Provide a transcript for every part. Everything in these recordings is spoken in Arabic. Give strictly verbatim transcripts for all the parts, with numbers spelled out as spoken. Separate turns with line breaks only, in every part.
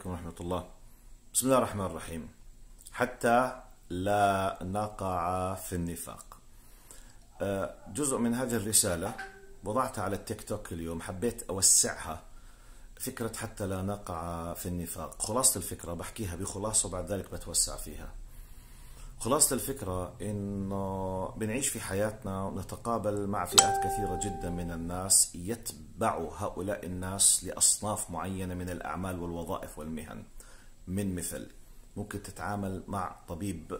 عليكم ورحمة الله. بسم الله الرحمن الرحيم. حتى لا نقع في النفاق. جزء من هذه الرسالة وضعتها على التيك توك اليوم، حبيت أوسعها. فكرة حتى لا نقع في النفاق، خلاصة الفكرة بحكيها بخلاصة وبعد ذلك بتوسع فيها. خلاصة الفكرة إنه بنعيش في حياتنا ونتقابل مع فئات كثيرة جدا من الناس يتبع هؤلاء الناس لأصناف معينة من الأعمال والوظائف والمهن. من مثل ممكن تتعامل مع طبيب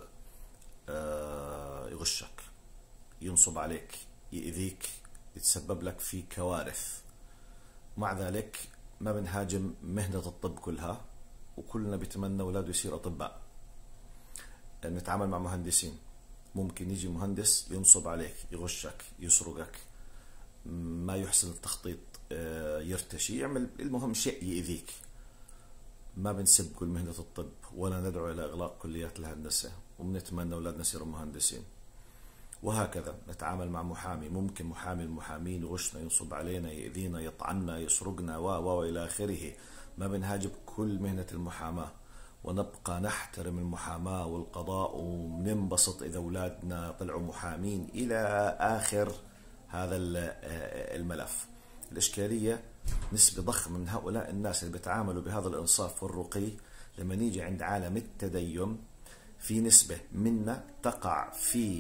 يغشك، ينصب عليك، يأذيك، يتسبب لك في كوارث. مع ذلك ما بنهاجم مهنة الطب كلها، وكلنا بيتمنى أولاده يصير أطباء. نتعامل مع مهندسين، ممكن يجي مهندس ينصب عليك، يغشك، يسرقك، ما يحسن التخطيط، يرتشي، يعمل المهم شيء يأذيك. ما بنسب كل مهنة الطب ولا ندعو إلى إغلاق كليات الهندسة، وبنتمنى أولادنا يصيروا مهندسين. وهكذا نتعامل مع محامي، ممكن محامي المحامين يغشنا، ينصب علينا، يأذينا، يطعننا، يسرقنا و و إلى آخره. ما بنهاجم كل مهنة المحاماة، ونبقى نحترم المحاماة والقضاء، وننبسط إذا أولادنا طلعوا محامين إلى آخر هذا الملف. الإشكالية نسبة ضخمة من هؤلاء الناس اللي بيتعاملوا بهذا الإنصاف والرقي، لما نيجي عند عالم التدين في نسبة منا تقع في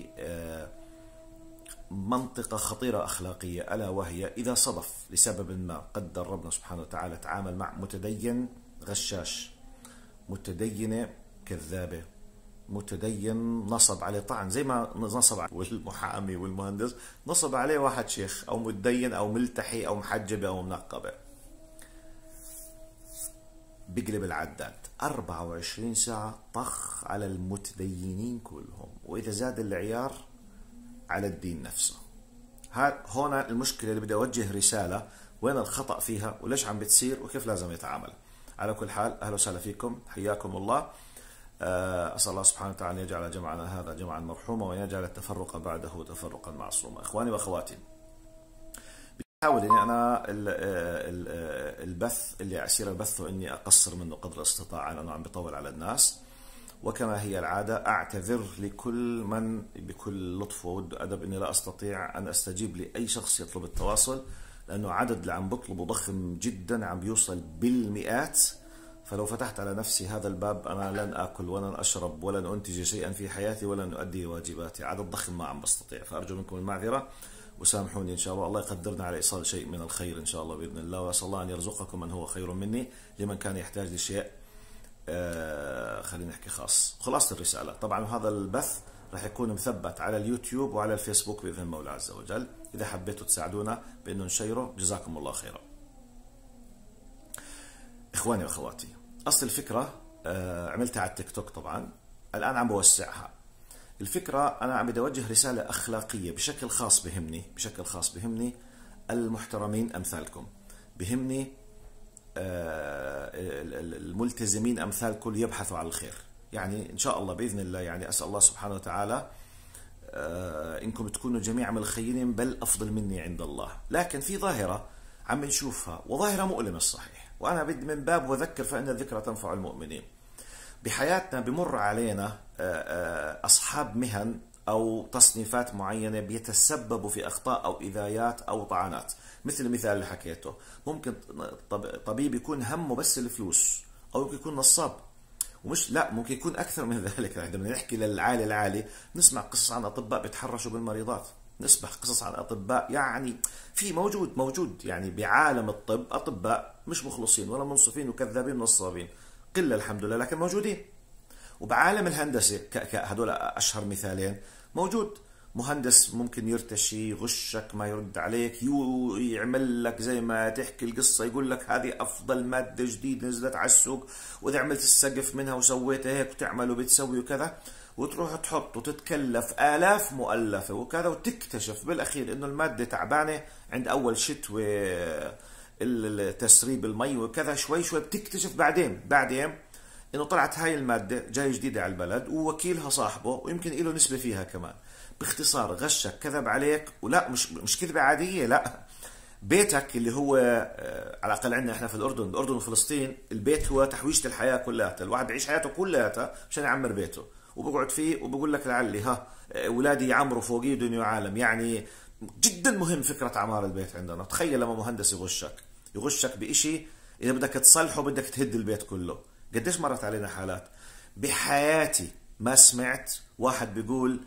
منطقة خطيرة أخلاقية، ألا وهي إذا صدف لسبب ما قدر ربنا سبحانه وتعالى تعامل مع متدين غشاش، متدينة كذابة، متدين نصب عليه طعن زي ما نصب عليه والمحامي والمهندس، نصب عليه واحد شيخ أو متدين أو ملتحي أو محجبة أو منقبة، بقلب العداد أربعة وعشرين ساعة طخ على المتدينين كلهم، وإذا زاد العيار على الدين نفسه. هنا المشكلة اللي بدي أوجه رسالة وين الخطأ فيها وليش عم بتصير وكيف لازم يتعامل. على كل حال أهلا وسهلا فيكم، حياكم الله. أسأل الله سبحانه وتعالى أن يجعل جمعنا هذا جمعا مرحوما، وأن يجعل التفرق بعده تفرقا معصوما. إخواني وأخواتي، بحاول إني أنا البث اللي أسير بثه إني أقصر منه قدر الاستطاعة، لأنه عم بطول على الناس، وكما هي العادة أعتذر لكل من بكل لطف وود وأدب إني لا أستطيع أن أستجيب لأي شخص يطلب التواصل، لأنه عدد اللي عم بطلبه ضخم جدا، عم بيوصل بالمئات. فلو فتحت على نفسي هذا الباب أنا لن آكل ولن أشرب ولن أنتج شيئا في حياتي ولن أؤدي واجباتي. عدد ضخم ما عم بستطيع، فأرجو منكم المعذرة وسامحوني. إن شاء الله الله يقدرنا على إيصال شيء من الخير إن شاء الله بإذن الله، وأسأل الله أن يرزقكم من هو خير مني لمن كان يحتاج لشيء آه خلينا نحكي خاص. خلاصة الرسالة طبعا هذا البث راح يكون مثبت على اليوتيوب وعلى الفيسبوك بإذن المولى عز وجل. إذا حبيتوا تساعدونا بأنه نشيره جزاكم الله خيرا. إخواني وأخواتي، أصل الفكرة آه عملتها على التيك توك، طبعا الآن عم بوسعها. الفكرة أنا عم بدي أوجه رسالة أخلاقية بشكل خاص، بهمني بشكل خاص بهمني المحترمين أمثالكم، بهمني آه الملتزمين أمثالكم يبحثوا عن الخير. يعني إن شاء الله بإذن الله، يعني أسأل الله سبحانه وتعالى آه إنكم تكونوا جميعا من الخيرين، بل أفضل مني عند الله. لكن في ظاهرة عم نشوفها، وظاهرة مؤلمة الصحيح، وأنا بدي من باب وذكر فإن الذكرى تنفع المؤمنين. بحياتنا بمر علينا أصحاب مهن أو تصنيفات معينة بيتسببوا في أخطاء أو إذايات أو طعنات، مثل المثال اللي حكيته. ممكن طبيب يكون همه بس الفلوس، أو ممكن يكون نصاب، ومش لا ممكن يكون أكثر من ذلك. عندما نحكي للعالي العالي نسمع قصص عن أطباء بيتحرشوا بالمريضات، نسمع قصص عن أطباء، يعني في موجود موجود يعني بعالم الطب أطباء مش مخلصين ولا منصفين وكذابين ونصابين، قلة الحمد لله لكن موجودين. وبعالم الهندسة هدول أشهر مثالين، موجود مهندس ممكن يرتشي، يغشك، ما يرد عليك، يعمل لك زي ما تحكي القصة، يقول لك هذه أفضل مادة جديدة نزلت على السوق، وإذا عملت السقف منها وسويت هيك وتعمل وبتسوي وكذا، وتروح تحط وتتكلف آلاف مؤلفة وكذا، وتكتشف بالأخير إنه المادة تعبانة عند أول شتوى، التسريب المي وكذا، شوي شوي بتكتشف بعدين بعدين إنه طلعت هاي المادة جاي جديدة على البلد، ووكيلها صاحبه ويمكن له نسبة فيها كمان. باختصار غشك، كذب عليك، ولا مش مش كذبة عادية، لا بيتك اللي هو على الأقل عندنا إحنا في الأردن، الأردن وفلسطين، البيت هو تحويشة الحياة كلها، الواحد بيعيش حياته كلها مشان يعمر بيته، وبقعد فيه وبقول لك لعلي ها أولادي يعمروا فوقيه دنيا وعالم. يعني جدا مهم فكرة أعمار البيت عندنا. تخيل لما مهندس يغشك يغشك بإشي، إذا بدك تصلحه بدك تهد البيت كله. قديش مرت علينا حالات. بحياتي ما سمعت واحد بيقول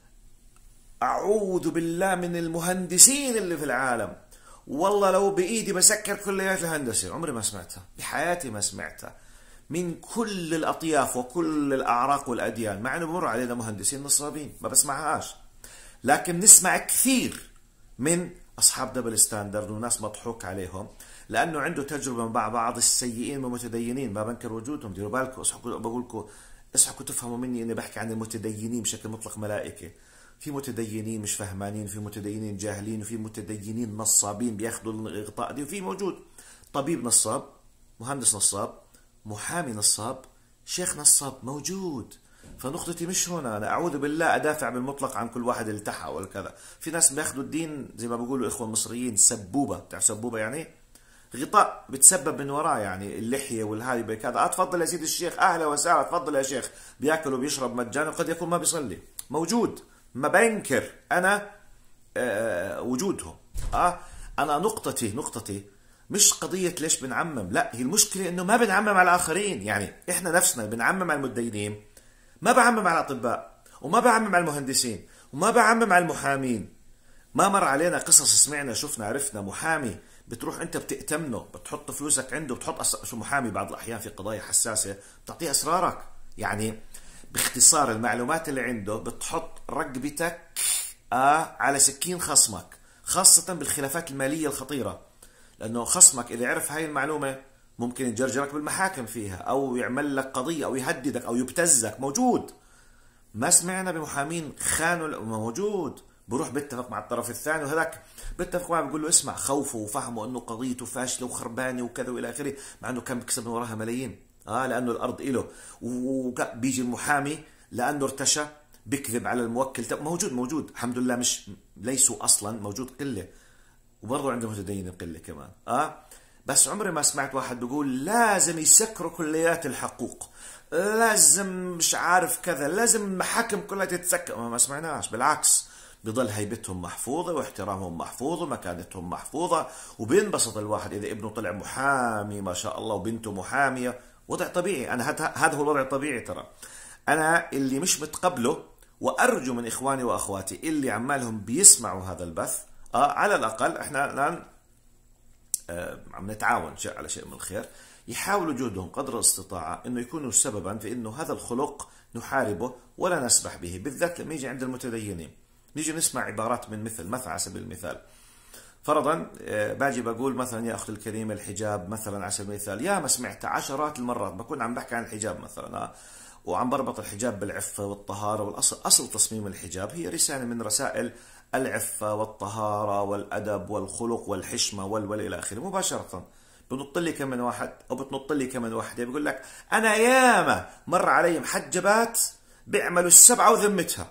أعوذ بالله من المهندسين اللي في العالم، والله لو بإيدي بسكر كليات الهندسة. عمري ما سمعتها بحياتي، ما سمعتها من كل الأطياف وكل الأعراق والأديان، مع أنه بمر علينا مهندسين نصابين ما بسمعهاش. لكن نسمع كثير من أصحاب دبل ستاندرد وناس مضحوك عليهم لأنه عنده تجربة مع بعض السيئين والمتدينين، ما بنكر وجودهم. ديروا بالكم، اصحوا بقول لكم اصحوا تفهموا مني اني بحكي عن المتدينين بشكل مطلق ملائكة. في متدينين مش فهمانين، في متدينين جاهلين، وفي متدينين نصابين بياخذوا الغطاء دي، وفي موجود طبيب نصاب، مهندس نصاب، محامي نصاب، شيخ نصاب موجود. فنقطتي مش هنا انا اعوذ بالله ادافع بالمطلق عن كل واحد التحى ولا كذا. في ناس بياخذوا الدين زي ما بيقولوا الاخوه المصريين سبوبه. بتعرف سبوبه يعني؟ غطاء بتسبب من وراه، يعني اللحيه والهاي بكذا. اه تفضل يا سيدي الشيخ، اهلا وسهلا، تفضل يا شيخ. بياكل وبيشرب مجانا، وقد يكون ما بيصلي، موجود، ما بنكر انا آه وجودهم. اه انا نقطتي نقطتي مش قضيه ليش بنعمم، لا، هي المشكله انه ما بنعمم على الاخرين. يعني احنا نفسنا بنعمم على المتدينين، ما بعمم على الاطباء، وما بعمم على المهندسين، وما بعمم على المحامين. ما مر علينا قصص سمعنا شفنا عرفنا محامي بتروح انت بتأتمنه، بتحط فلوسك عنده، بتحط أس... شو محامي بعض الاحيان في قضايا حساسه بتعطيه اسرارك. يعني باختصار المعلومات اللي عنده بتحط رقبتك آه على سكين خصمك، خاصه بالخلافات الماليه الخطيره، لانه خصمك اذا عرف هاي المعلومه ممكن يجرجرك بالمحاكم فيها، او يعمل لك قضيه، او يهددك، او يبتزك. موجود. ما سمعنا بمحامين خانوا؟ موجود. بروح بيتفق مع الطرف الثاني، وهذاك بيتفق معه بيقول له اسمع، خوفه وفهمه انه قضيته فاشله وخربانه وكذا والى اخره، مع انه كان بيكسب من وراها ملايين. اه لانه الارض إله. وبيجي المحامي لانه ارتشى بيكذب على الموكل. موجود موجود الحمد لله، مش ليسوا اصلا، موجود قله، وبرضه عندهم متدينين قله كمان. اه بس عمري ما سمعت واحد بيقول لازم يسكروا كليات الحقوق، لازم مش عارف كذا، لازم المحاكم كلها تتسكر. ما سمعناش، بالعكس بضل هيبتهم محفوظة، واحترامهم محفوظ، ومكانتهم محفوظة، وبينبسط الواحد إذا ابنه طلع محامي ما شاء الله وبنته محامية. وضع طبيعي. أنا هذا هو الوضع الطبيعي. ترى أنا اللي مش متقبله، وأرجو من إخواني وأخواتي اللي عمالهم بيسمعوا هذا البث، آه على الأقل إحنا الآن آه عم نتعاون شيء على شيء من الخير، يحاولوا جهدهم قدر الاستطاعة إنه يكونوا سببا في إنه هذا الخلق نحاربه ولا نسبح به، بالذات لما يجي عند المتدينين. نيجي نسمع عبارات من مثل مثلا على سبيل المثال، فرضا باجي بقول مثلا يا اختي الكريمه الحجاب مثلا على سبيل المثال، يا ما سمعت عشرات المرات بكون عم بحكي عن الحجاب مثلا، وعم بربط الحجاب بالعفه والطهاره، والاصل اصل تصميم الحجاب هي رساله من رسائل العفه والطهاره والادب والخلق والحشمه وال الى اخره. مباشره بنط لي كم من واحد او بتنط لي كم من واحده بيقول لك انا ياما مر علي محجبات بيعملوا السبعه وذمتها.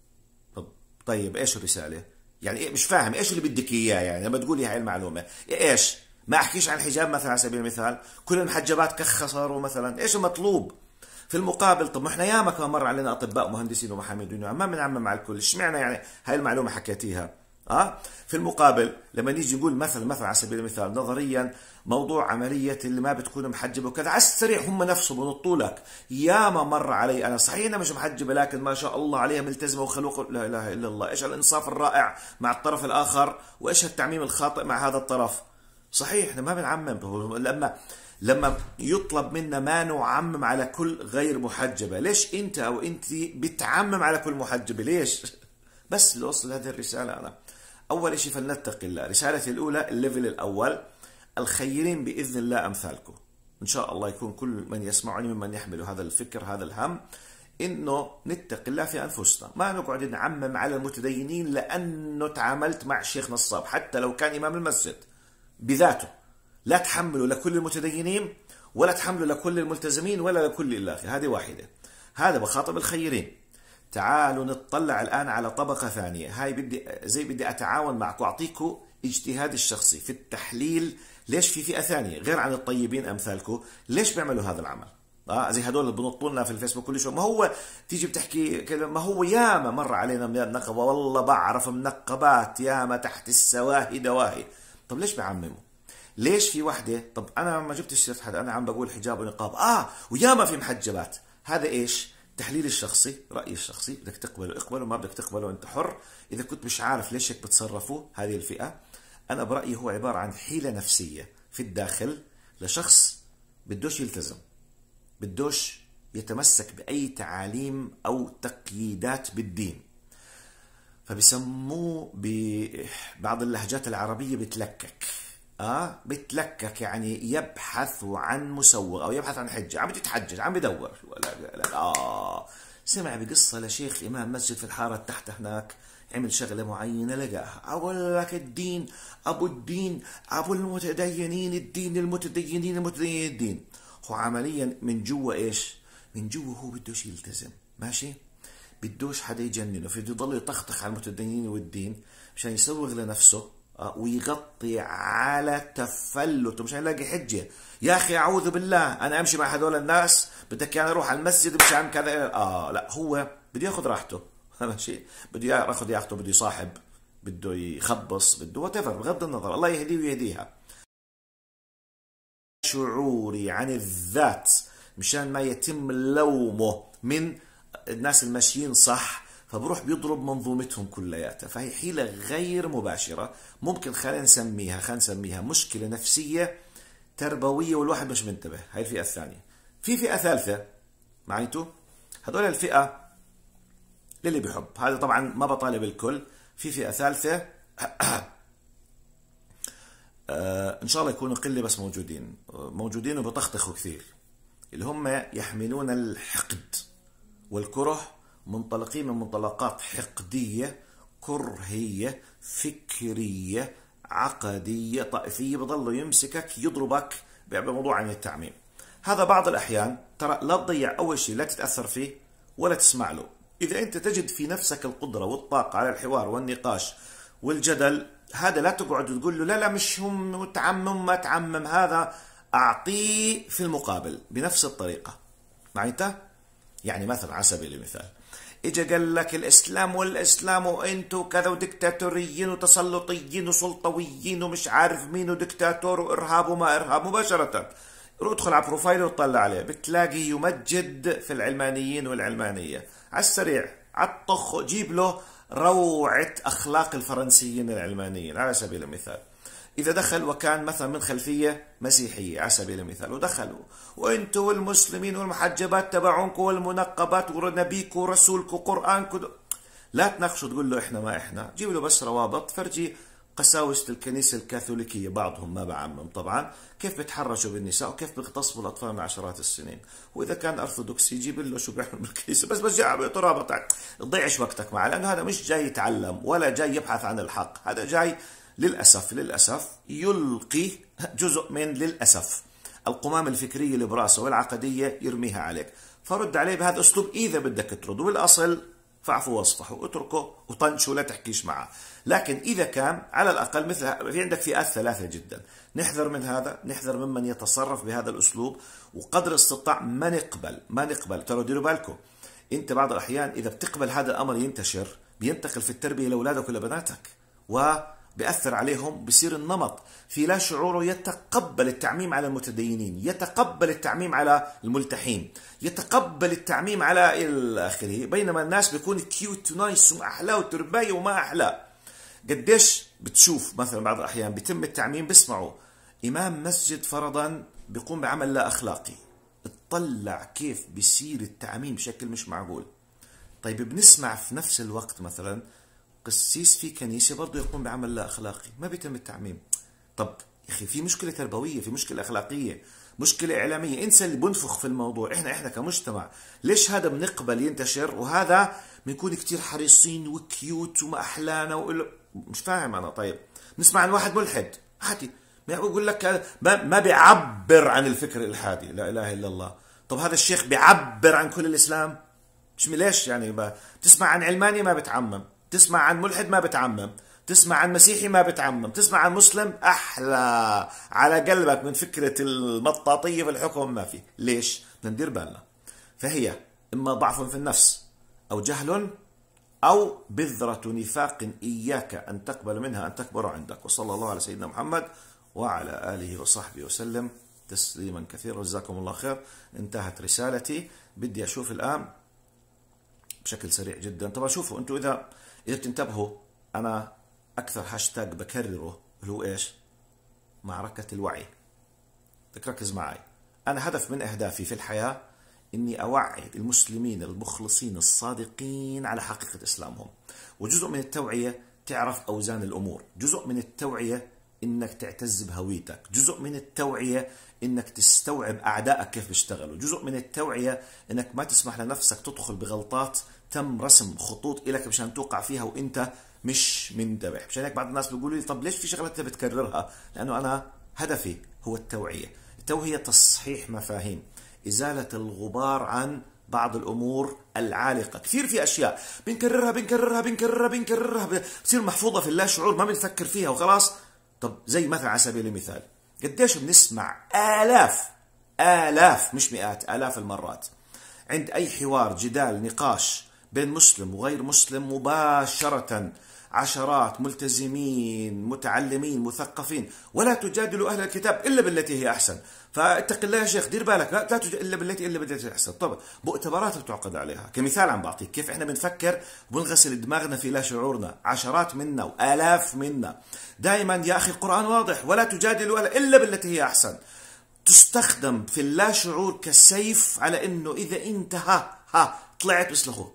طيب ايش الرساله؟ يعني إيه؟ مش فاهم ايش اللي بدك اياه. يعني لما تقولي هاي المعلومه ايش؟ ما احكيش عن الحجاب مثلا على سبيل المثال، كل المحجبات كخ صاروا مثلا، ايش المطلوب؟ في المقابل طب ما احنا ياما كمان مر علينا اطباء مهندسين ومحامين دنيا، ما بنعمم على الكل، اشمعنى يعني هاي المعلومه حكيتيها؟ اه في المقابل لما نيجي نقول مثلا مثلا على سبيل المثال نظريا موضوع عمليه اللي ما بتكون محجبه وكذا، على السريع هم نفسهم بنطوا لك ياما مر علي انا، صحيح انا مش محجبه لكن ما شاء الله عليها ملتزمه وخلوق، لا اله الا الله. ايش الانصاف الرائع مع الطرف الاخر، وايش التعميم الخاطئ مع هذا الطرف. صحيح احنا ما بنعمم، لما لما يطلب منا ما نعمم على كل غير محجبه، ليش انت او انت بتعمم على كل محجبه؟ ليش؟ بس لوصل هذه الرساله انا. اول شيء فلنتقي الله. رسالتي الاولى الليفل الاول، الخيرين باذن الله امثالكم. ان شاء الله يكون كل من يسمعني ممن يحمل هذا الفكر هذا الهم، انه نتقي الله في انفسنا، ما نقعد نعمم على المتدينين لانه تعاملت مع شيخ نصاب حتى لو كان امام المسجد بذاته. لا تحملوا لكل المتدينين، ولا تحملوا لكل الملتزمين، ولا لكل الاخر. هذه واحده. هذا بخاطب الخيرين. تعالوا نطلع الان على طبقه ثانيه. هاي بدي زي بدي اتعاون معكم، اعطيكم اجتهادي الشخصي في التحليل. ليش في فئة ثانية غير عن الطيبين أمثالكم ليش بيعملوا هذا العمل؟ اه زي هدول اللي بنطوا لنا في الفيسبوك كل شوي. ما هو تيجي بتحكي كده، ما هو ياما مر علينا من النقبة، والله بعرف منقبات ياما تحت السواهي دواهي. طب ليش بعمموا؟ ليش في وحدة؟ طب أنا ما جبت سيرة حدا، أنا عم بقول حجاب ونقاب، آه وياما في محجبات. هذا إيش؟ تحليلي الشخصي، رأيي الشخصي، بدك تقبله اقبله، ما بدك تقبله أنت حر. إذا كنت مش عارف ليش هيك بتصرفوا هذه الفئة، أنا برأيي هو عبارة عن حيلة نفسية في الداخل لشخص بدوش يلتزم، بدوش يتمسك بأي تعاليم أو تقييدات بالدين، فبسموه ببعض اللهجات العربية بتلكك. اه بتلكك يعني يبحث عن مسوغ او يبحث عن حجه، عم يتحجج، عم بدور لا لا اه سمع بقصه لشيخ امام مسجد في الحاره تحت هناك، عمل شغله معينه لقاها. اقول لك الدين ابو الدين ابو المتدينين، الدين المتدينين المتدينين الدين. هو عمليا من جوا ايش؟ من جوا هو بدوش يلتزم، ماشي؟ بدوش حدا يجننه، فبده يضل يطخطخ على المتدينين والدين مشان يسوغ لنفسه ويغطي على تفلته مشان يلاقي حجه. يا اخي اعوذ بالله، انا امشي مع هذول الناس، بدك انا اروح على المسجد مشان كذا؟ اه لا، هو بده ياخذ راحته ماشي، بده ياخذ ياخذه، بده يصاحب، بده يخبص، بده وات ايفر، بغض النظر، الله يهديه ويهديها. شعوري عن الذات مشان ما يتم لومه من الناس الماشيين صح، فبروح بيضرب منظومتهم كلياتها. فهي حيلة غير مباشرة، ممكن خلينا نسميها خلينا نسميها مشكلة نفسية تربوية والواحد مش منتبه. هاي الفئة الثانية. في فئة ثالثة معيتوا، هذول الفئة للي بيحب، هذا طبعا ما بطالب الكل. في فئة ثالثة آه ان شاء الله يكونوا قلة بس موجودين موجودين وبطخطخوا كثير، اللي هم يحملون الحقد والكره، منطلقين من منطلقات حقدية كرهية فكرية عقدية طائفية، بضلوا يمسكك يضربك بموضوع عن التعميم. هذا بعض الأحيان ترى لا تضيع، أول شيء لا تتأثر فيه ولا تسمع له. إذا أنت تجد في نفسك القدرة والطاقة على الحوار والنقاش والجدل، هذا لا تقعد تقول له لا لا مش هم تعمم ما تعمم، هذا أعطيه في المقابل بنفس الطريقة. معناته يعني مثلا على سبيل المثال اجى قال لك الاسلام والاسلام وانتو كذا ودكتاتوريين وتسلطيين وسلطويين ومش عارف مين ودكتاتور وارهاب وما ارهاب، مباشرة ادخل على بروفايله وطلع عليه بتلاقي يمجد في العلمانيين والعلمانية على السريع، على الطخ جيب له روعة اخلاق الفرنسيين العلمانيين على سبيل المثال. إذا دخل وكان مثلا من خلفية مسيحية على سبيل المثال ودخلوا وانتوا والمسلمين والمحجبات تبعونكم والمنقبات ونبيكم ورسولكم وقرآنكم، لا تناقشوا تقول له احنا ما احنا، جيب له بس روابط، فرجي قساوسة الكنيسة الكاثوليكية بعضهم ما بعمم طبعا كيف بتحرشوا بالنساء وكيف بيغتصبوا الأطفال من عشرات السنين، وإذا كان أرثوذكسي جيب له شو بيعمل بالكنيسة، بس بس جاي ترابط، تضيعش وقتك معه، لأنه هذا مش جاي يتعلم ولا جاي يبحث عن الحق، هذا جاي للأسف للأسف يلقي جزء من للأسف القمام الفكرية اللي براسه والعقدية يرميها عليك، فرد عليه بهذا الأسلوب إذا بدك ترد، والأصل فاعفوا واصفحوا، اتركه وطنشوا لا تحكيش معه. لكن إذا كان على الأقل مثل في عندك فئات ثلاثة جدا، نحذر من هذا، نحذر ممن يتصرف بهذا الأسلوب، وقدر الاستطاع ما نقبل ما نقبل. ترى ديروا بالكم، أنت بعض الأحيان إذا بتقبل هذا الأمر ينتشر بينتقل في التربية لأولادك ولبناتك و بيأثر عليهم، بصير النمط في لا شعوره يتقبل التعميم على المتدينين، يتقبل التعميم على الملتحين، يتقبل التعميم على الآخره، بينما الناس بيكون كيوت ونايس وأحلاه وترباية وما أحلاه. قديش بتشوف مثلا بعض الأحيان بيتم التعميم، بيسمعوا إمام مسجد فرضا بيقوم بعمل لا أخلاقي، اطلع كيف بيصير التعميم بشكل مش معقول. طيب بنسمع في نفس الوقت مثلا قسيس في كنيسة برضه يقوم بعمل لا أخلاقي، ما بيتم التعميم. طب يا أخي في مشكلة تربوية، في مشكلة أخلاقية، مشكلة إعلامية، انسى اللي بنفخ في الموضوع. إحنا إحنا كمجتمع ليش هذا بنقبل ينتشر وهذا بنكون كتير حريصين وكيوت وما أحلانا وإلا مش فاهم أنا. طيب نسمع عن واحد ملحد عادي بيقول لك ما بيعبر عن الفكر الإلحادي، لا إله إلا الله. طب هذا الشيخ بيعبر عن كل الإسلام؟ مش ليش يعني تسمع عن علماني ما بتعمم، تسمع عن ملحد ما بتعمم، تسمع عن مسيحي ما بتعمم، تسمع عن مسلم أحلى على قلبك من فكرة المطاطية في الحكم ما في. ليش؟ بدنا ندير بالنا. فهي إما ضعف في النفس أو جهل أو بذرة نفاق إياك أن تقبل منها أن تكبر عندك. وصلى الله على سيدنا محمد وعلى آله وصحبه وسلم تسليما كثيرا. جزاكم الله خير. انتهت رسالتي. بدي أشوف الآن بشكل سريع جدا. طبعا شوفوا أنتوا، إذا إذا بتنتبهوا، أنا أكثر هاشتاج بكرره اللي هو إيش؟ معركة الوعي. بدك ركز معي. أنا هدف من أهدافي في الحياة إني أوعي المسلمين المخلصين الصادقين على حقيقة إسلامهم. وجزء من التوعية تعرف أوزان الأمور، جزء من التوعية إنك تعتز بهويتك، جزء من التوعية إنك تستوعب أعدائك كيف بيشتغلوا، جزء من التوعية إنك ما تسمح لنفسك تدخل بغلطات تم رسم خطوط إلك مشان توقع فيها وإنت مش منتبه. مشان هيك بعض الناس بيقولوا لي طب ليش في شغلات انت بتكررها؟ لأنه أنا هدفي هو التوعية. التوعية تصحيح مفاهيم، إزالة الغبار عن بعض الأمور العالقة. كثير في أشياء بنكررها بنكررها بنكررها بنكررها بتصير محفوظة في اللا شعور، ما بنفكر فيها وخلاص. طب زي مثلا على سبيل المثال، قديش بنسمع آلاف آلاف مش مئات آلاف المرات عند أي حوار جدال نقاش بين مسلم وغير مسلم مباشرة، عشرات ملتزمين متعلمين مثقفين، ولا تجادلوا أهل الكتاب إلا بالتي هي أحسن. فاتق الله يا شيخ، دير بالك، لا تجادل إلا بالتي إلا بالتي هي أحسن. طبعا مؤتمرات بتعقد عليها. كمثال عم بعطيك كيف إحنا بنفكر وبنغسل دماغنا في لا شعورنا، عشرات منا وآلاف منا. دائما يا أخي القرآن واضح، ولا تجادلوا إلا بالتي هي أحسن. تستخدم في اللا شعور كسيف على إنه إذا أنت ها ها طلعت مثل أخوك.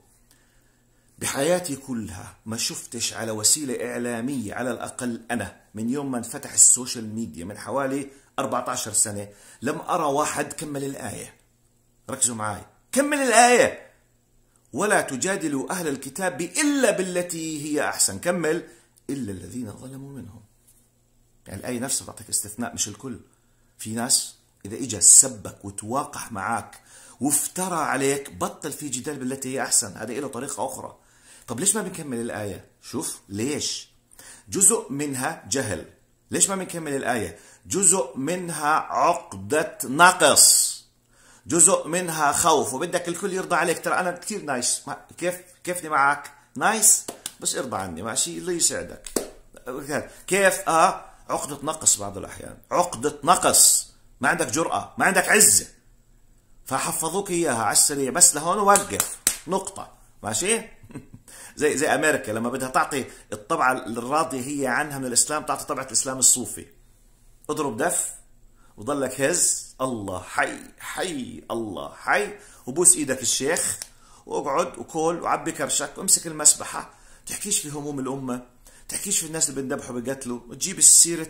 بحياتي كلها ما شفتش على وسيلة إعلامية، على الأقل أنا من يوم ما انفتح السوشيال ميديا من حوالي أربعة عشر سنة، لم أرى واحد كمل الآية. ركزوا معي، كمل الآية. ولا تجادلوا أهل الكتاب إلا بالتي هي أحسن. كمل إلا الذين ظلموا منهم. يعني الآية نفسها تعطيك استثناء مش الكل. في ناس إذا إجا سبك وتواقح معك وافترى عليك، بطل في جدال بالتي هي أحسن. هذا له طريقة أخرى. طب ليش ما بنكمل الآية؟ شوف ليش. جزء منها جهل. ليش ما بنكمل الآية؟ جزء منها عقدة نقص، جزء منها خوف، وبدك الكل يرضى عليك. ترى أنا كثير نايس، كيف كيفني معك نايس، بس ارضى عني ماشي، الله يسعدك. كيف؟ آه عقدة نقص. بعض الأحيان عقدة نقص، ما عندك جرأة، ما عندك عزة، فحفظوك إياها على السريع بس لهون ووقف نقطة. ماشي؟ زي زي أمريكا لما بدها تعطي الطبعة الراضية هي عنها من الإسلام، تعطي طبعة الإسلام الصوفي. اضرب دف وضلك هز الله حي حي الله حي، وبوس إيدك الشيخ، واقعد وكل وعبي كرشك وامسك المسبحة. تحكيش في هموم الأمة، تحكيش في الناس اللي بندبحوا بقتلوا، تجيب السيرة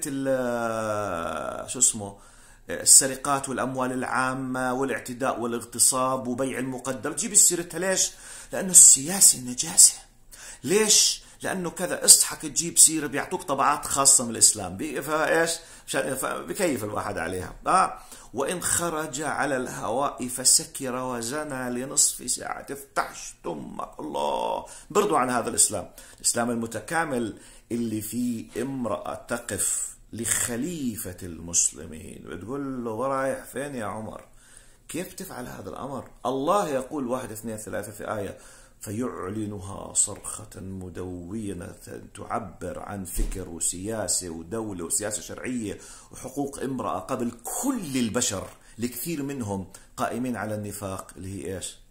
شو اسمه السرقات والأموال العامة والاعتداء والاغتصاب وبيع المقدر، تجيب السيرتها. ليش؟ لأنه السياسة نجاسة. ليش؟ لأنه كذا. اصحك تجيب سيرة بيعطوك طبعات خاصة من الإسلام، فإيش؟ بكيف الواحد عليها. آه. وإن خرج على الهواء فسكر وزنى لنصف ساعة افتحش تمك. الله. بردوا عن هذا الإسلام، الإسلام المتكامل اللي فيه امرأة تقف لخليفة المسلمين بتقول له ورايح فين يا عمر؟ كيف تفعل هذا الأمر؟ الله يقول واحد اثنين ثلاثة في آية فيعلنها صرخة مدونة تعبر عن فكر وسياسة ودولة وسياسة شرعية وحقوق امرأة قبل كل البشر. لكثير منهم قائمين على النفاق اللي هي ايش؟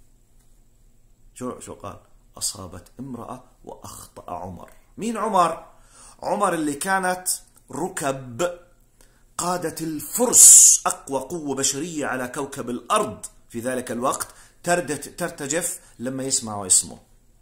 شو شو قال؟ أصابت امرأة وأخطأ عمر. مين عمر؟ عمر اللي كانت ركب قادة الفرس، أقوى قوة بشرية على كوكب الأرض في ذلك الوقت، ترتجف لما يسمعوا اسمه.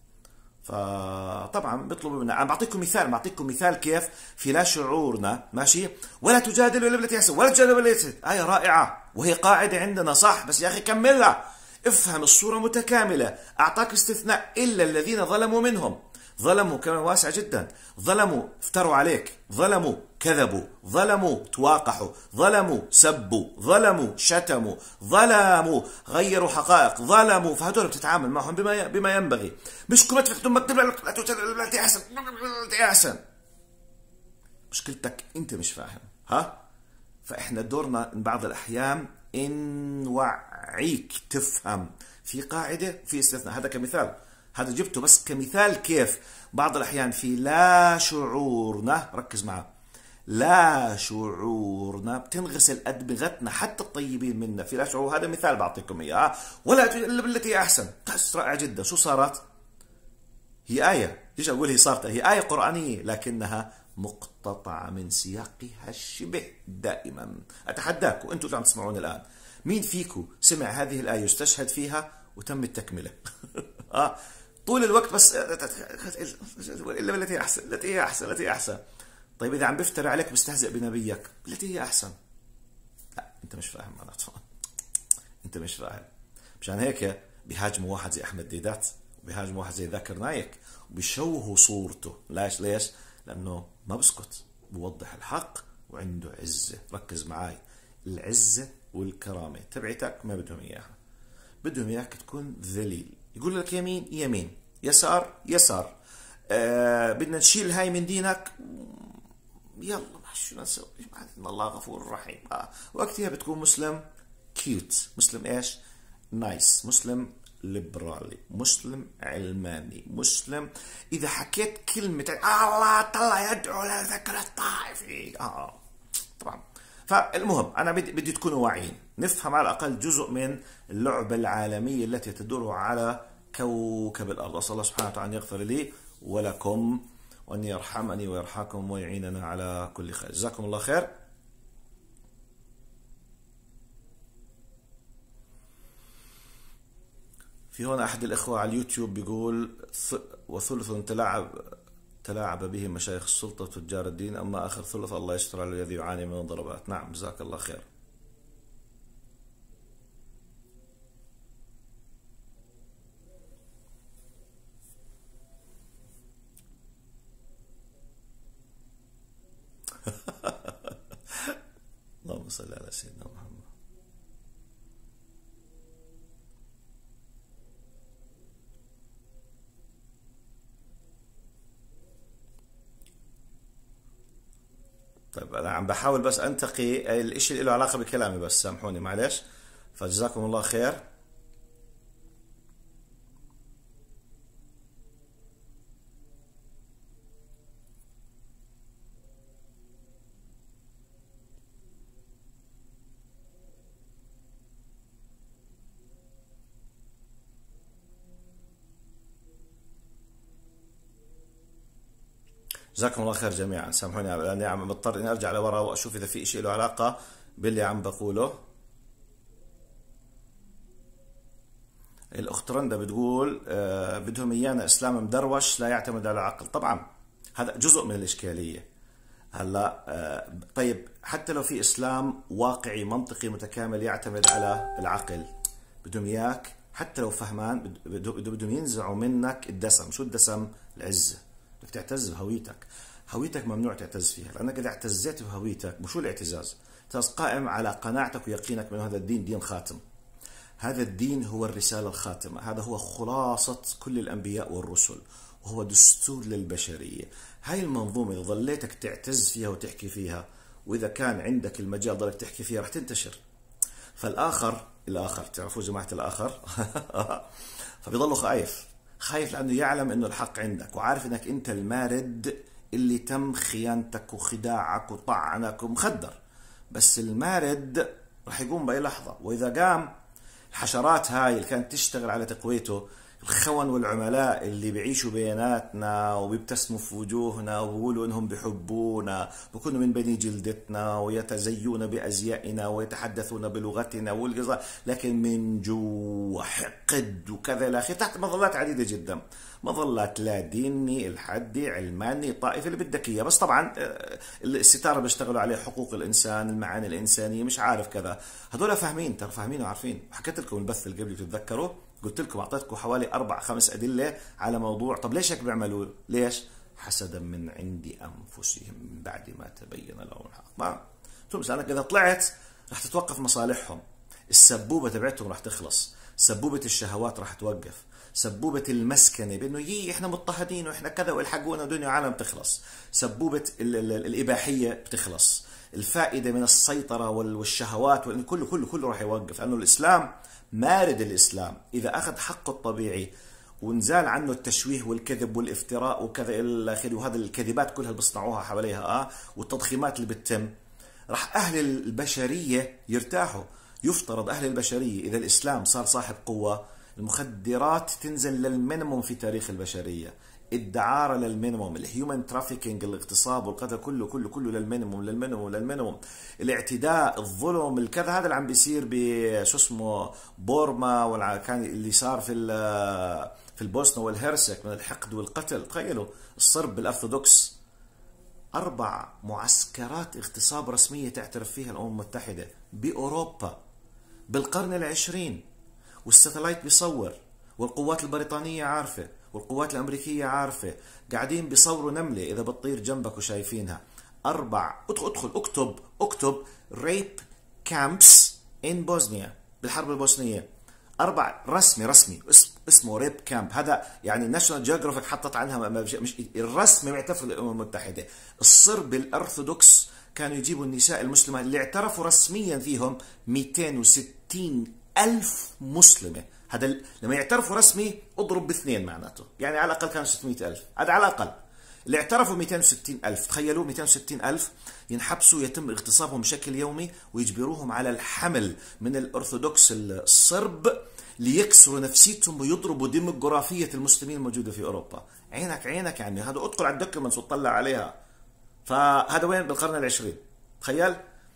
فطبعا بيطلبوا منا. أنا بعطيكم مثال بعطيكم مثال كيف في لا شعورنا ماشي. ولا تجادلوا إلا بالتي أحسن، ولا تجادلوا بالتي. آية رائعة وهي قاعدة عندنا صح، بس يا أخي كملها، افهم الصورة متكاملة. أعطاك استثناء إلا الذين ظلموا منهم. ظلموا كمان واسع جدا. ظلموا افتروا عليك، ظلموا كذبوا، ظلموا تواقحوا، ظلموا سبوا، ظلموا شتموا، ظلموا غيروا حقائق، ظلموا. فهدول بتتعامل معهم بما بما ينبغي. مش كل ما تفتح مكتب لا احسن احسن. مشكلتك انت مش فاهم. ها؟ فاحنا دورنا بعض الاحيان ان وعيك تفهم. في قاعده في استثناء، هذا كمثال، هذا جبته بس كمثال كيف بعض الأحيان في لا شعورنا، ركز معه، لا شعورنا بتنغسل أدمغتنا حتى الطيبين منا في لا شعور. هذا مثال بعطيكم إياه. ولا إلا بالتي هي أحسن. بس رائع جدا. شو صارت؟ هي آية، ليش أقول هي صارت؟ هي آية قرآنية لكنها مقتطعة من سياقها الشبه دائما. أتحداكم أنتم اللي عم تسمعون الآن، مين فيكم سمع هذه الآية يستشهد فيها وتم التكملة؟ آه طول الوقت بس الا بالتي هي احسن، التي هي احسن، التي هي احسن. طيب اذا عم بيفتري عليك بيستهزئ بنبيك، التي هي احسن. لا انت مش فاهم معناته. انت مش فاهم. مشان هيك بيهاجموا واحد زي احمد ديدات، وبيهاجموا واحد زي ذاكر نايك، وبيشوهوا صورته. ليش؟ ليش؟ لانه ما بسكت، بوضح الحق وعنده عزه. ركز معي، العزه والكرامه تبعتك ما بدهم اياها، بدهم اياك تكون ذليل. يقول لك يمين يمين، يسار يسار، آه بدنا نشيل هاي من دينك، يلا شو نسوي؟ ان الله غفور رحيم. آه. وقتها بتكون مسلم كيوت، مسلم ايش؟ نايس، مسلم ليبرالي، مسلم علماني، مسلم اذا حكيت كلمه الله طلع يدعو لذكر الطائفي. اه طبعا. فالمهم انا بدي بدي تكونوا واعيين، نفهم على الاقل جزء من اللعبه العالميه التي تدور على كوكب الارض. اسال الله سبحانه وتعالى ان يغفر لي ولكم وان يرحمني ويرحمكم ويعيننا على كل خير. جزاكم الله خير. في هون احد الاخوه على اليوتيوب بيقول وثلث تلاعب تلاعب به مشايخ السلطة وتجار الدين، أما آخر ثلث الله يستر على الذي يعاني من الضربات. نعم جزاك الله خير. اللهم صل على سيدنا محمد. طيب أنا عم بحاول بس أنتقي الإشي اللي له علاقة بكلامي، بس سامحوني معلش. فجزاكم الله خير. جزاكم الله خير جميعا. سامحوني لاني عم بضطر اني ارجع لورا واشوف اذا في شيء له علاقه باللي عم بقوله. الاخت رندا بتقول آه بدهم ايانا اسلام مدروش لا يعتمد على العقل. طبعا هذا جزء من الاشكاليه. هلا آه طيب حتى لو في اسلام واقعي منطقي متكامل يعتمد على العقل، بدهم اياك حتى لو فهمان بدهم ينزعوا منك الدسم. شو الدسم؟ العزه. بدك تعتز بهويتك. هويتك ممنوع تعتز فيها، لانك اذا اعتزيت بهويتك، وشو الاعتزاز؟ اعتزاز قائم على قناعتك ويقينك من هذا الدين دين خاتم. هذا الدين هو الرسالة الخاتمة، هذا هو خلاصة كل الأنبياء والرسل، وهو دستور للبشرية. هاي المنظومة إذا ظليتك تعتز فيها وتحكي فيها، وإذا كان عندك المجال ضلك تحكي فيها، رح تنتشر. فالآخر الآخر تعرفوا جماعة الآخر فبيضله خايف، خايف لأنه يعلم أنه الحق عندك، وعارف أنك أنت المارد اللي تم خيانتك وخداعك وطعنك ومخدر. بس المارد رح يقوم بأي لحظة، وإذا قام الحشرات هاي اللي كانت تشتغل على تقويته، الخون والعملاء اللي بيعيشوا بيناتنا وبيبتسموا في وجوهنا وبيقولوا انهم بيحبونا، بيكونوا من بني جلدتنا ويتزيون بازيائنا ويتحدثون بلغتنا والقصة، لكن من جوا حقد وكذا الى اخره، تحت مظلات عديده جدا، مظلات لا ديني الحدي علماني طائفي اللي بدك اياه. بس طبعا الستاره بيشتغلوا عليه حقوق الانسان، المعاني الانسانيه، مش عارف كذا. هذول فاهمين، ترى فاهمين وعارفين. حكيت لكم البث اللي قبل بتتذكروا قلت لكم أعطيتكم حوالي أربع خمس أدلة على موضوع. طب ليش هيك بيعملوا؟ ليش؟ حسدا من عند أنفسهم من بعد ما تبين لهم الحق. ما ثم أنك إذا طلعت رح تتوقف مصالحهم، السبوبة تبعتهم رح تخلص، سبوبة الشهوات رح توقف، سبوبة المسكنة بأنه يي إحنا مضطهدين وإحنا كذا والحقونا دنيا وعالم تخلص، سبوبة ال ال الإباحية بتخلص، الفائدة من السيطرة والشهوات كله كله كله راح يوقف. لأنه الإسلام مارد، الإسلام إذا أخذ حقه الطبيعي ونزال عنه التشويه والكذب والافتراء وكذا إلى آخره، وهذا الكذبات كلها اللي بيصنعوها حواليها آه والتضخيمات اللي بتتم، راح أهل البشرية يرتاحوا. يفترض أهل البشرية إذا الإسلام صار صاحب قوة، المخدرات تنزل للمينيموم في تاريخ البشرية، الدعارة للمينيموم، الهيومن ترافيكينج الاغتصاب والقتل كله كله كله للمينيموم للمينيموم للمينيموم، الاعتداء الظلم الكذا، هذا اللي عم بيصير بشو اسمه بورما، ولا كان اللي صار في في البوسنة والهرسك من الحقد والقتل. تخيلوا الصرب بالأرثوذكس أربع معسكرات اغتصاب رسمية تعترف فيها الأمم المتحدة بأوروبا بالقرن العشرين، والستلايت بيصور، والقوات البريطانية عارفة، والقوات الأمريكية عارفة، قاعدين بيصوروا نملة إذا بتطير جنبك وشايفينها. أربع ادخل ادخل اكتب اكتب ريب كامبس إن بوسنيا بالحرب البوسنية، أربع رسمي رسمي اسمه ريب كامب. هذا يعني ناشونال جيوغرافيك حطت عنها، مش الرسمي بيعترف الأمم المتحدة. الصرب الأرثوذكس كانوا يجيبوا النساء المسلمات اللي اعترفوا رسميا فيهم مئتين وستين ألف مسلمة. هذا لما يعترفوا رسمي اضرب باثنين معناته، يعني على الأقل كانوا ستمئة ألف، هذا على الأقل. اللي اعترفوا مئتين وستين ألف، تخيلوا مئتين وستين ألف ينحبسوا، يتم اغتصابهم بشكل يومي ويجبروهم على الحمل من الأرثوذكس الصرب ليكسروا نفسيتهم ويضربوا ديموغرافية المسلمين الموجودة في أوروبا. عينك عينك يعني، هذا ادخل على الدوكيومنتس وتطلع عليها. فهذا وين؟ بالقرن العشرين، تخيل.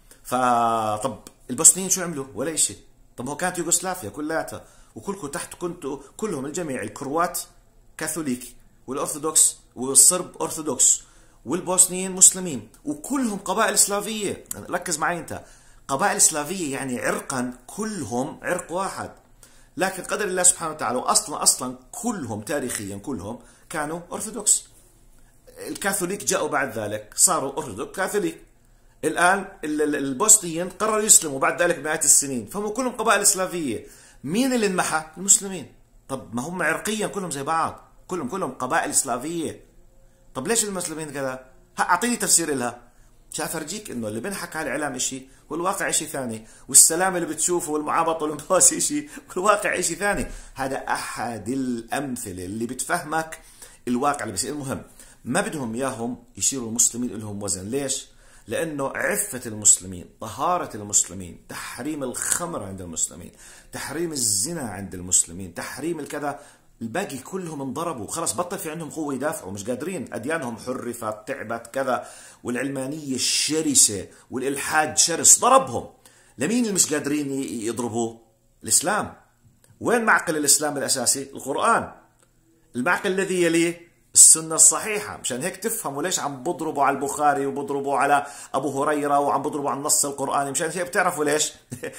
فطب البوسنيين شو عملوا؟ ولا شيء. طب هو كانت يوغوسلافيا كلها وكلكم تحت كنتوا كلهم الجميع، الكروات كاثوليك والأرثوذكس والصرب أرثوذكس والبوسنيين مسلمين، وكلهم قبائل سلافية. ركز معي أنت، قبائل سلافية يعني عرقا كلهم عرق واحد، لكن قدر الله سبحانه وتعالى أصلا أصلا كلهم تاريخيا كلهم كانوا أرثوذكس. الكاثوليك جاءوا بعد ذلك صاروا أرثوذكس كاثوليك. الآن البوسنيين قرروا يسلموا بعد ذلك مئات السنين، فهم كلهم قبائل سلافية. مين اللي انمحى؟ المسلمين. طب ما هم عرقيا كلهم زي بعض، كلهم كلهم قبائل سلافية. طب ليش المسلمين كذا؟ أعطيني تفسير لها. شاف أرجيك إنه اللي بنحكى على الإعلام إشي والواقع إشي ثاني، والسلام اللي بتشوفه والمعابطة والانباس إشي والواقع إشي ثاني. هذا أحد الأمثلة اللي بتفهمك الواقع اللي بيصير. المهم ما بدهم إياهم يصيروا المسلمين لهم وزن. ليش؟ لأنه عفة المسلمين، طهارة المسلمين، تحريم الخمر عند المسلمين، تحريم الزنا عند المسلمين، تحريم الكذا، الباقي كلهم انضربوا خلاص، بطل في عندهم قوة يدافعوا، مش قادرين، أديانهم حرفت تعبت كذا، والعلمانية الشرسة والإلحاد شرس ضربهم. لمين اللي مش قادرين يضربوه؟ الإسلام. وين معقل الإسلام الأساسي؟ القرآن. المعقل الذي يليه السنة الصحيحة. مشان هيك تفهموا ليش عم بضربوا على البخاري وبضربوا على أبو هريرة وعم بضربوا على النص القرآني. مشان هيك بتعرفوا ليش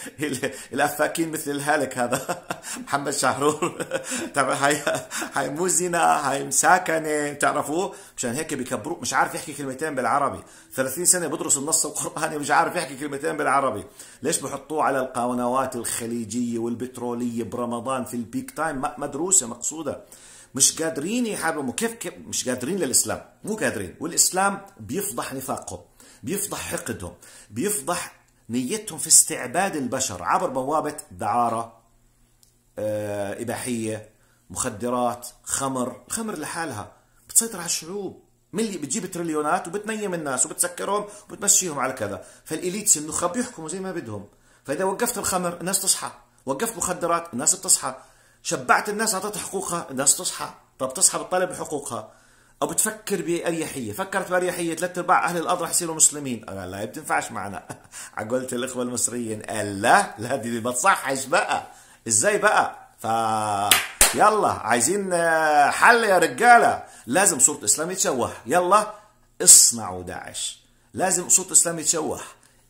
الأفاكين مثل الهالك هذا محمد شهرور تبع هاي هاي مو زنا، هاي مساكنة، بتعرفوه. مشان هيك بيكبروا، مش عارف يحكي كلمتين بالعربي، ثلاثين سنة بدرس النص القرآني مش عارف يحكي كلمتين بالعربي. ليش بحطوه على القنوات الخليجية والبترولية برمضان في البيك تايم؟ مدروسة مقصودة. مش قادرين يحاربوا. كيف كيف مش قادرين للإسلام؟ مو قادرين. والإسلام بيفضح نفاقهم، بيفضح حقدهم، بيفضح نيتهم في استعباد البشر عبر بوابة دعارة، آه، إباحية، مخدرات، خمر. الخمر لحالها بتسيطر على الشعوب، من اللي بتجيب تريليونات وبتنيم الناس وبتسكرهم وبتمشيهم على كذا. فالإليتس النخب يحكموا زي ما بدهم. فإذا وقفت الخمر الناس تصحى، وقفت مخدرات الناس بتصحى، شبعت الناس أعطت حقوقها الناس تصحى. طب تصحى بتطالب بحقوقها أو بتفكر بأريحية. فكرت بأريحية ثلاث أرباع أهل الأرض رح يصيروا مسلمين. قال لا بتنفعش معنا. عقلت الإخوة المصريين قال لا لا دي ما تصحش بقى. إزاي بقى؟ ف يلا عايزين حل يا رجالة. لازم صورة إسلام يتشوه. يلا اصنعوا داعش. لازم صورة إسلام يتشوه.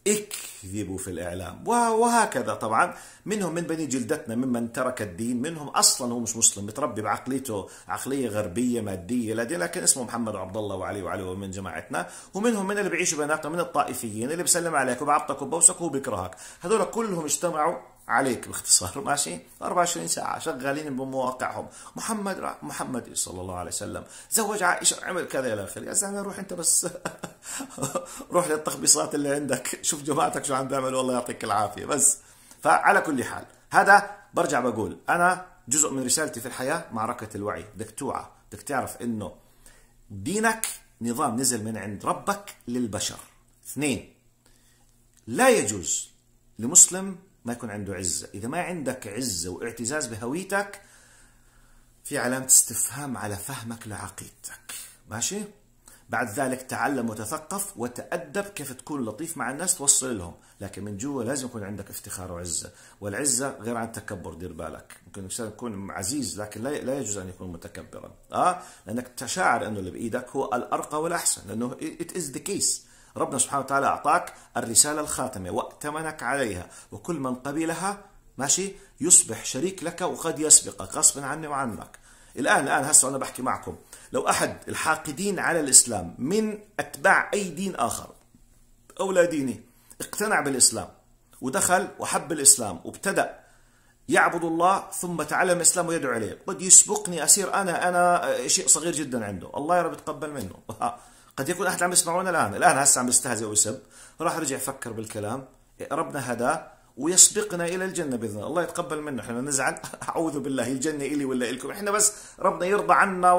اكذبوا في الإعلام، وهكذا. طبعا منهم من بني جلدتنا ممن ترك الدين، منهم أصلا هو مش مسلم، متربي بعقليته عقلية غربية مادية لا دين، لكن اسمه محمد وعبد الله وعلي وعلي ومن جماعتنا. ومنهم من اللي بيعيشوا بيناتنا من الطائفيين اللي بسلم عليك وبعطك وبوسك وبيكرهك. هذول كلهم اجتمعوا عليك باختصار، ماشي؟ أربعة وعشرين ساعة شغالين بمواقعهم. محمد محمد صلى الله عليه وسلم زوج عائشة، عمل كذا إلى آخره. يا زلمة روح أنت بس روح للتخبيصات اللي عندك، شوف جماعتك شو عم بيعملوا، والله يعطيك العافية. بس فعلى كل حال هذا برجع بقول أنا جزء من رسالتي في الحياة معركة الوعي. بدك توعى، بدك تعرف إنه دينك نظام نزل من عند ربك للبشر. اثنين، لا يجوز لمسلم ما يكون عنده عزة. إذا ما عندك عزة واعتزاز بهويتك في علامة استفهام على فهمك لعقيدتك، ماشي؟ بعد ذلك تعلم وتثقف وتأدب كيف تكون لطيف مع الناس، توصل لهم، لكن من جوا لازم يكون عندك افتخار وعزة. والعزة غير عن التكبر، دير بالك. ممكن الإنسان يكون عزيز لكن لا يجوز أن يكون متكبرا، آه لأنك تشاعر أنه اللي بإيدك هو الأرقى والأحسن، لأنه it is the case. ربنا سبحانه وتعالى أعطاك الرسالة الخاتمة وائتمنك عليها، وكل من قبلها ماشي يصبح شريك لك وقد يسبقك غصبا عني وعنك. الآن الآن هسه أنا بحكي معكم، لو أحد الحاقدين على الإسلام من أتباع أي دين آخر أو لا ديني اقتنع بالإسلام ودخل وحب الإسلام وابتدأ يعبد الله ثم تعلم الإسلام ويدعو عليه، قد يسبقني أصير أنا أنا شيء صغير جدا عنده، الله يا رب يتقبل منه. قد يكون أحد عم يسمعونا الآن الآن هسه عم يستهزئ ويسب، راح رجع يفكر بالكلام، ربنا هداه ويسبقنا إلى الجنة بإذن الله. الله يتقبل منا. احنا نزعل أعوذ بالله، الجنة إلي ولا إلكم، احنا بس ربنا يرضى عنا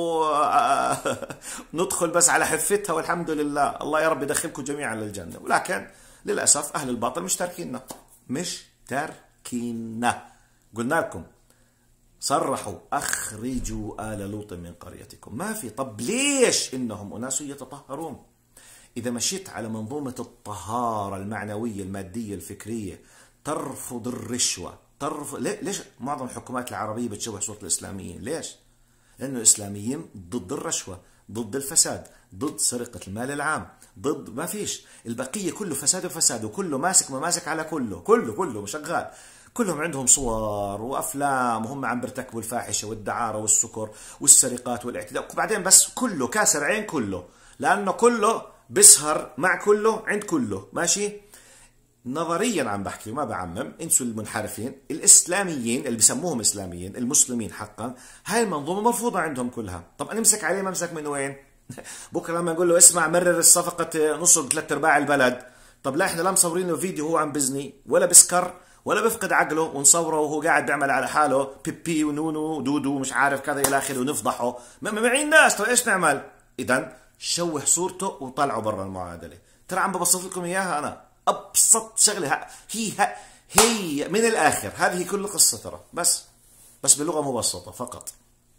وندخل بس على حفتها والحمد لله. الله يا رب يدخلكم جميعا للجنة. ولكن للأسف أهل الباطل مش تاركيننا، مش تاركيننا. قلنا لكم صرحوا أخرجوا آل لوط من قريتكم، ما في. طب ليش؟ إنهم أناس يتطهرون. إذا مشيت على منظومة الطهارة المعنوية المادية الفكرية، ترفض الرشوة، ترفض. ليش معظم الحكومات العربية بتشوه صورة الإسلاميين؟ ليش؟ لأنه الإسلاميين ضد الرشوة، ضد الفساد، ضد سرقة المال العام، ضد ما فيش. البقية كله فساد وفساد، وكله ماسك مماسك على كله، كله كله شغال. كلهم عندهم صور وأفلام وهم عم بيرتكبوا الفاحشة والدعارة والسكر والسرقات والاعتداء، وبعدين بس كله كاسر عين كله، لأنه كله بسهر مع كله عند كله، ماشي؟ نظريا عم بحكي ما بعمم، انسوا المنحرفين. الإسلاميين اللي بسموهم إسلاميين، المسلمين حقا، هاي المنظومة مرفوضة عندهم كلها. طب أنا امسك عليه ممسك من وين؟ بكرة لما نقول له اسمع مرر الصفقة نص ثلاث أرباع البلد، طب لا احنا لا مصورين له فيديو هو عم بزني ولا بسكر ولا بفقد عقله ونصوره وهو قاعد بيعمل على حاله بيبي ونونو ودودو ومش عارف كذا الى اخره ونفضحه معي الناس. طيب ايش نعمل؟ اذا شوه صورته وطلعه برا المعادله. ترى عم ببسط لكم اياها انا، ابسط شغله هي هي من الاخر، هذه كل القصه ترى، بس بس بلغه مبسطه فقط.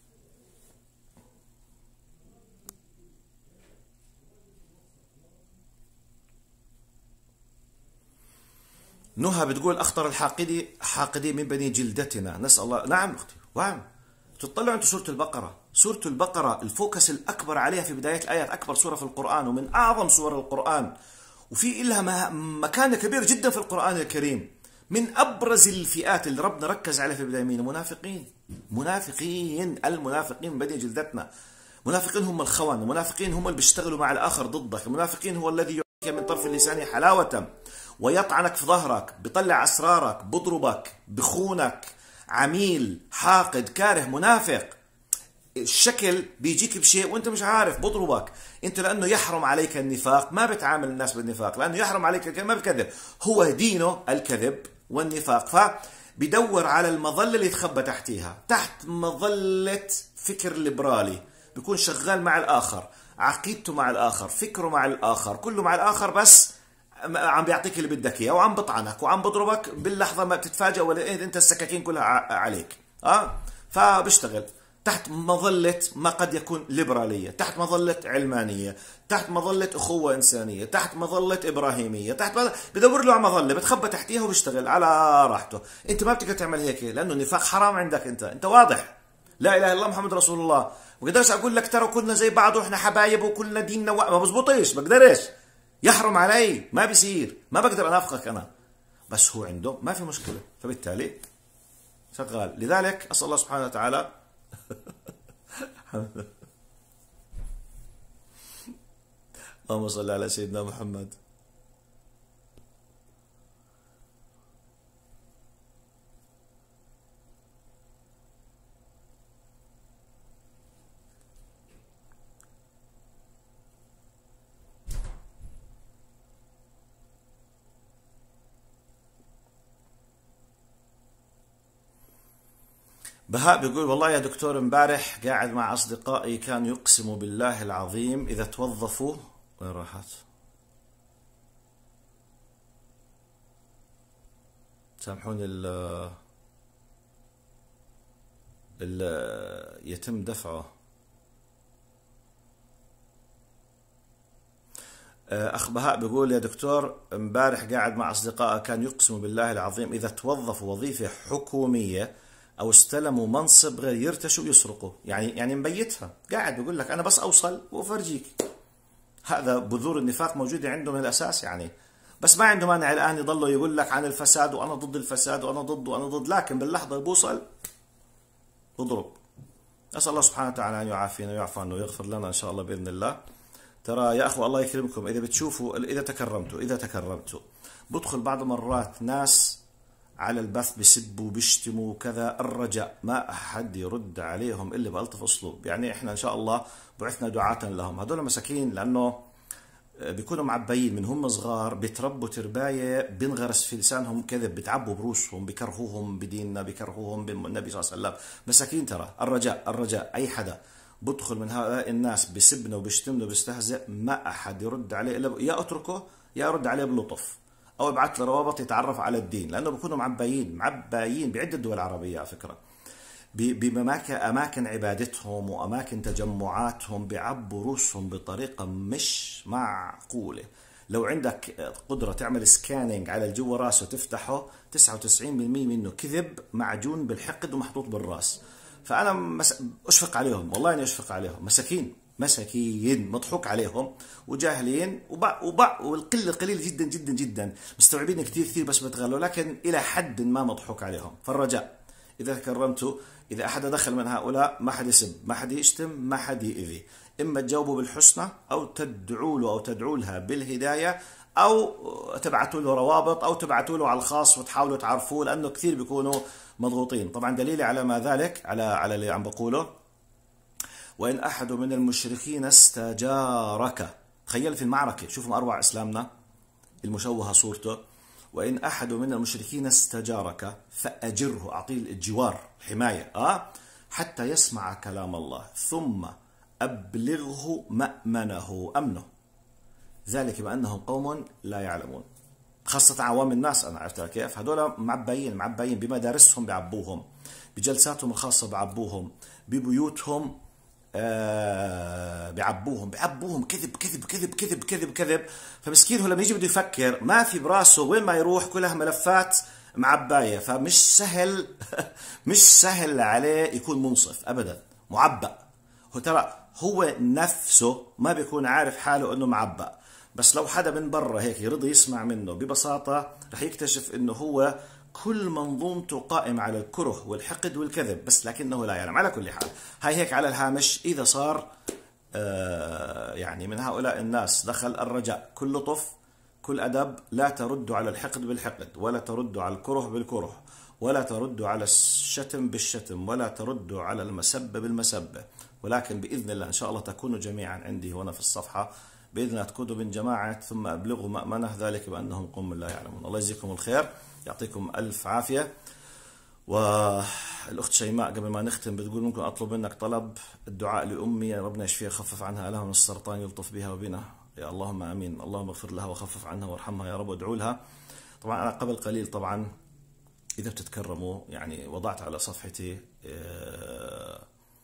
نهى بتقول أخطر الحاقدي حاقدي من بني جلدتنا، نسأل الله. نعم أختي، وعم تطلعوا أنتم سورة البقرة. سورة البقرة الفوكس الأكبر عليها في بداية الآيات، أكبر سورة في القرآن ومن أعظم سور القرآن، وفي إلها مكان كبير جدا في القرآن الكريم. من أبرز الفئات اللي ربنا ركز عليها في البداية مين؟ منافقين. منافقين المنافقين من بني جلدتنا. منافقين هم الخونة، المنافقين هم اللي بيشتغلوا مع الآخر ضدك، المنافقين هو الذي يعطيك من طرف اللسان حلاوة ويطعنك في ظهرك، بيطلع أسرارك، بضربك، بخونك، عميل، حاقد، كاره، منافق. الشكل بيجيك بشيء وانت مش عارف، بضربك انت لانه يحرم عليك النفاق، ما بتعامل الناس بالنفاق لانه يحرم عليك الكذب، ما بكذب، هو دينه الكذب والنفاق. فبدور على المظله اللي يتخبى تحتيها، تحت مظله فكر ليبرالي، بيكون شغال مع الاخر، عقيدته مع الاخر، فكره مع الاخر، كله مع الاخر، بس عم بيعطيك اللي بدك اياه وعم بطعنك وعم بضربك باللحظه ما بتتفاجئ ولا ايه انت السكاكين كلها عليك. اه فبشتغل تحت مظله ما قد يكون ليبراليه، تحت مظله علمانيه، تحت مظله اخوه انسانيه، تحت مظله ابراهيميه، تحت مظلة... بدور له على مظله بتخبى تحتيها وبيشتغل على راحته. انت ما بتقدر تعمل هيك لانه النفاق حرام عندك، انت انت واضح. لا اله الا الله محمد رسول الله. بقدرش اقول لك ترى كلنا زي بعض واحنا حبايب وكلنا ديننا و... ما بزبطيش، بقدرش. يحرم علي، ما بيصير، ما بقدر انافقك انا. بس هو عنده ما في مشكله، فبالتالي شغال. لذلك اسال الله سبحانه وتعالى اللهم صل على سيدنا محمد. بهاء بيقول والله يا دكتور امبارح قاعد مع أصدقائي كانوا يقسموا بالله العظيم إذا توظفوا. وين راحت؟ سامحوني، ال ال يتم دفعه. أخ بهاء بيقول يا دكتور امبارح قاعد مع أصدقائه كانوا يقسموا بالله العظيم إذا توظفوا وظيفة حكومية او استلموا منصب غير يرتشوا يسرقوا. يعني يعني مبيتها، قاعد بيقول لك انا بس اوصل وافرجيك. هذا بذور النفاق موجوده عنده من الاساس يعني. بس ما عنده مانع الان يضلوا يقول لك عن الفساد وانا ضد الفساد وانا ضد وانا ضد، لكن باللحظه اللي بوصل بضرب. اسال الله سبحانه وتعالى ان يعافينا ويعفو عنا ويغفر لنا ان شاء الله باذن الله. ترى يا اخو الله يكرمكم، اذا بتشوفوا اذا تكرمتوا اذا تكرمتوا بدخل بعض مرات ناس على البث بسبوا بيشتموا كذا، الرجاء ما أحد يرد عليهم إلا بألطف أسلوب. يعني إحنا إن شاء الله بعثنا دعاة لهم. هذول مساكين لأنه بيكونوا معبيين من هم صغار، بيتربوا ترباية بينغرس في لسانهم كذب، بتعبوا بروسهم، بكرهوهم بديننا، بكرهوهم بالنبي صلى الله عليه وسلم. مساكين. ترى الرجاء الرجاء أي حدا بدخل من هؤلاء الناس بسبنا وبيشتمنا وبيستهزئ ما أحد يرد عليه إلا يا أتركه يا رد عليه بلطف، او ابعث له روابط يتعرف على الدين، لانه بيكونوا معبايين معبايين بعده دول عربيه على فكره، باماكن اماكن عبادتهم واماكن تجمعاتهم، بيعبوا روسهم بطريقه مش معقوله. لو عندك قدره تعمل سكاننج على الجو راسه تفتحه، تسعة وتسعين بالمئة منه كذب معجون بالحقد ومحطوط بالراس. فانا مس... اشفق عليهم، والله اني اشفق عليهم. مساكين مساكين مضحوك عليهم وجاهلين، وبع وبع والقله قليل جدا جدا جدا، مستوعبين كثير كثير بس بتغلوا، لكن الى حد ما مضحوك عليهم. فالرجاء اذا تكرمتوا، اذا احد دخل من هؤلاء ما حد يسب، ما حد يشتم، ما حد يؤذي، اما تجاوبوا بالحسنى او تدعوا له او تدعوا لها بالهدايه، او تبعتوا له روابط او تبعتوا له على الخاص وتحاولوا تعرفوه، لانه كثير بيكونوا مضغوطين. طبعا دليلي على ما ذلك على على اللي عم بقوله، وإن أحد من المشركين استجارك. تخيل في المعركة، شوفوا أروع إسلامنا المشوهة صورته. وإن أحد من المشركين استجارك فأجره، أعطيه الجوار الحماية آه حتى يسمع كلام الله ثم أبلغه مأمنه أمنه، ذلك بأنهم قوم لا يعلمون. خاصة عوام الناس، أنا عرفت كيف هذول معبيين معبيين بمدارسهم بعبوهم، بجلساتهم الخاصة بعبوهم، ببيوتهم آه بعبوهم بعبوهم كذب كذب كذب كذب كذب كذب. فمسكين هو لما يجي بده يفكر ما في براسه، وين ما يروح كلها ملفات معباية، فمش سهل مش سهل عليه يكون منصف أبدا، معبأ. هو ترى هو نفسه ما بيكون عارف حاله انه معبأ، بس لو حدا من برا هيك يرضى يسمع منه ببساطة رح يكتشف انه هو كل منظومته قائمة على الكره والحقد والكذب، بس لكنه لا يعلم. على كل حال هاي هيك على الهامش. إذا صار آه يعني من هؤلاء الناس دخل الرجاء، كل لطف كل أدب، لا تردوا على الحقد بالحقد، ولا تردوا على الكره بالكره، ولا تردوا على الشتم بالشتم، ولا تردوا على المسبة بالمسبة، ولكن بإذن الله إن شاء الله تكونوا جميعا عندي هنا في الصفحة بإذن الله، تكونوا من جماعة ثم أبلغوا مأمنه، ذلك بأنهم قوم لا يعلمون. الله يجزيكم الخير، يعطيكم ألف عافية. والأخت شيماء قبل ما نختم بتقول ممكن أطلب منك طلب الدعاء لأمي، ربنا يشفيها يخفف عنها ألم السرطان يلطف بها وبنا، يا اللهم آمين. اللهم اغفر لها وخفف عنها وارحمها يا رب، وادعوا لها. طبعا أنا قبل قليل طبعا إذا بتتكرموا يعني وضعت على صفحتي آه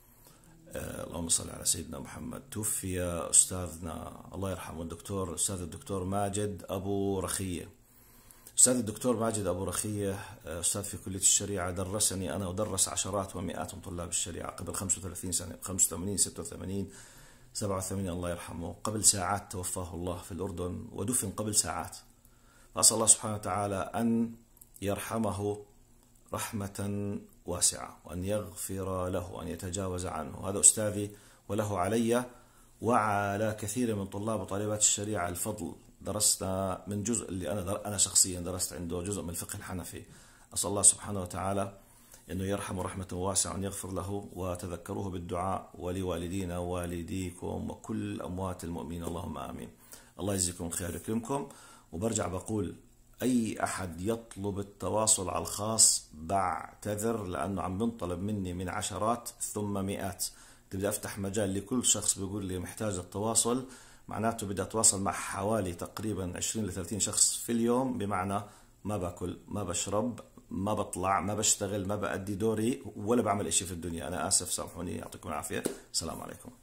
آه اللهم صل على سيدنا محمد، توفي أستاذنا الله يرحمه الدكتور أستاذ الدكتور ماجد أبو رخية. أستاذ الدكتور ماجد أبو رخية أستاذ في كلية الشريعة، درسني أنا ودرس عشرات ومئات من طلاب الشريعة قبل خمسة وثلاثين سنة، خمسة وثمانين ستة وثمانين سبعة وثمانين الله يرحمه قبل ساعات توفاه الله في الأردن ودفن قبل ساعات. فأسأل الله سبحانه وتعالى أن يرحمه رحمة واسعة وأن يغفر له وأن يتجاوز عنه. هذا أستاذي وله علي وعلى كثير من طلاب وطالبات الشريعة الفضل. درسنا من جزء اللي أنا أنا شخصيا درست عنده جزء من الفقه الحنفي. أسأل الله سبحانه وتعالى أنه يرحمه رحمة واسعة وأن يغفر له، وتذكروه بالدعاء ولوالدينا ووالديكم وكل أموات المؤمنين، اللهم آمين. الله يجزيكم خير ويكرمكم. وبرجع بقول أي أحد يطلب التواصل على الخاص بعتذر، لأنه عم بنطلب مني من عشرات ثم مئات. بدي أفتح مجال لكل شخص بيقول لي محتاج التواصل، معناته بدي أتواصل مع حوالي تقريبا عشرين لثلاثين شخص في اليوم، بمعنى ما باكل ما بشرب ما بطلع ما بشتغل ما بأدي دوري ولا بعمل إشي في الدنيا. أنا آسف، سامحوني، يعطيكم العافية، السلام عليكم.